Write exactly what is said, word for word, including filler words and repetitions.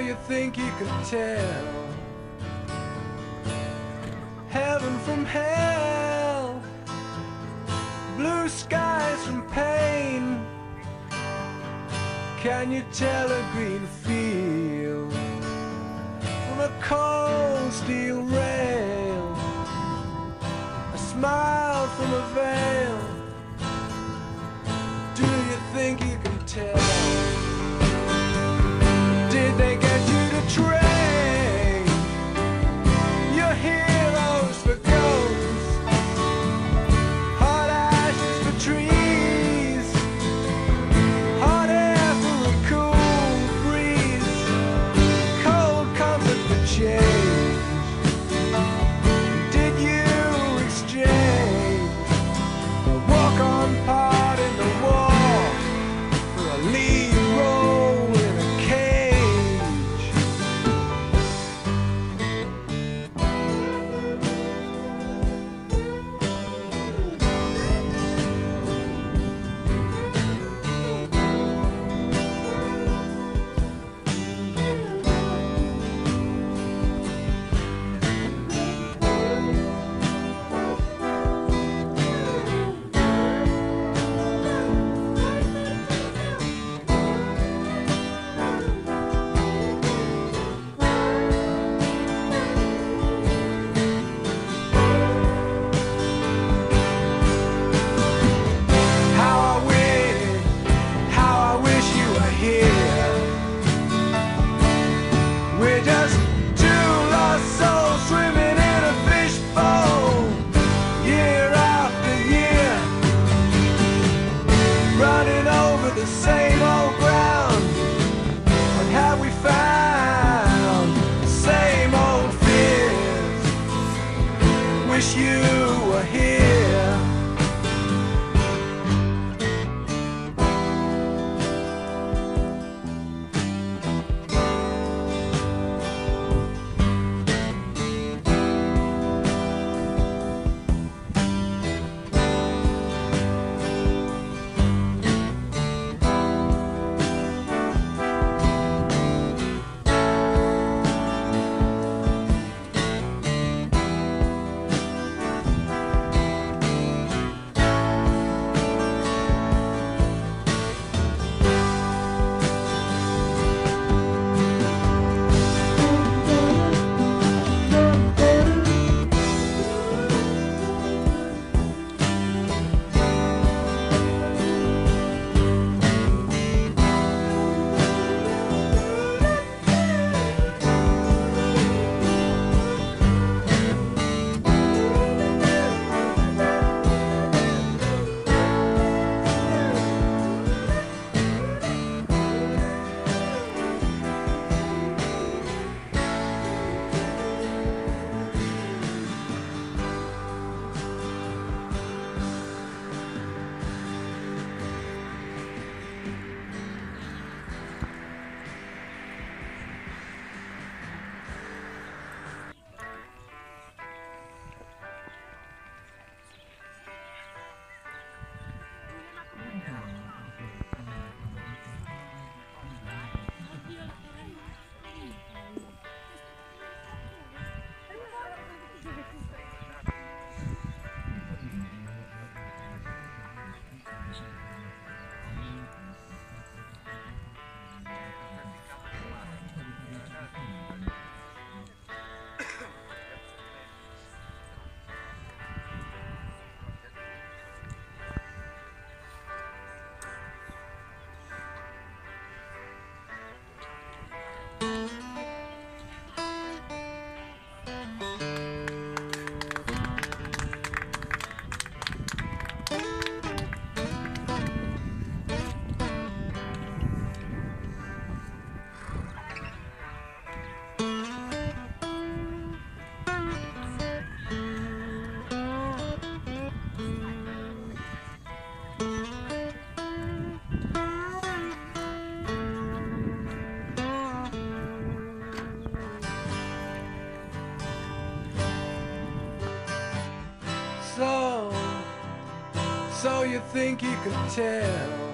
you think you can tell heaven from hell, blue skies from pain? Can you tell a green field from a cold steel rail, a smile from a veil? Do you think you can tell? Did they get you to train your heroes for ghosts, hot ashes for trees, hot air for a cool breeze, cold comfort for change? Did you exchange a walk-on part in the war for a lead role in a cage? We're just two lost souls swimming in a fishbowl, year after year, running over the same old ground. What have we found? The same old fears. Wish you were here. So, so you think you can tell